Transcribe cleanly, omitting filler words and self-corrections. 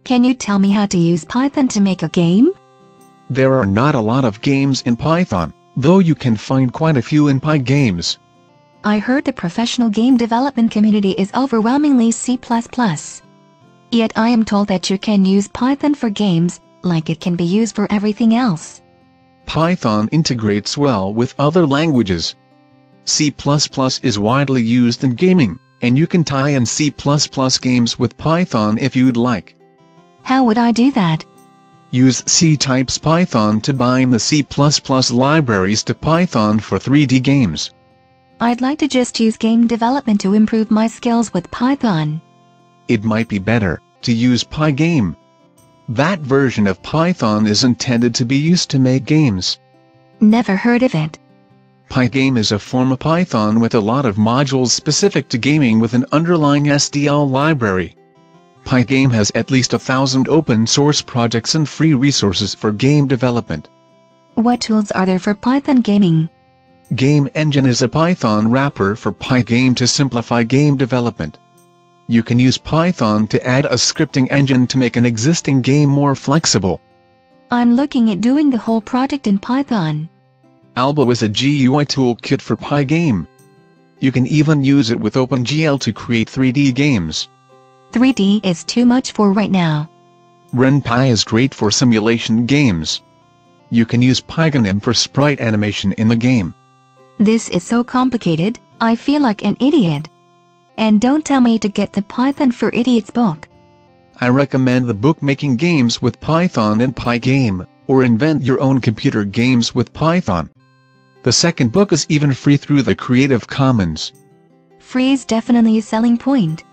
Can you tell me how to use Python to make a game? There are not a lot of games in Python, though you can find quite a few in PyGames. I heard the professional game development community is overwhelmingly C++. Yet I am told that you can use Python for games, like it can be used for everything else. Python integrates well with other languages. C++ is widely used in gaming, and you can tie in C++ games with Python if you'd like. How would I do that? Use C-types Python to bind the C++ libraries to Python for 3D games. I'd like to just use game development to improve my skills with Python. It might be better to use Pygame. That version of Python is intended to be used to make games. Never heard of it. Pygame is a form of Python with a lot of modules specific to gaming with an underlying SDL library. Pygame has at least 1,000 open-source projects and free resources for game development. What tools are there for Python gaming? Game Engine is a Python wrapper for Pygame to simplify game development. You can use Python to add a scripting engine to make an existing game more flexible. I'm looking at doing the whole project in Python. Alba is a GUI toolkit for Pygame. You can even use it with OpenGL to create 3D games. 3D is too much for right now. RenPy is great for simulation games. You can use Pygonym for sprite animation in the game. This is so complicated, I feel like an idiot. And don't tell me to get the Python for Idiots book. I recommend the book Making Games with Python and Pygame, or Invent Your Own Computer Games with Python. The second book is even free through the Creative Commons. Free is definitely a selling point.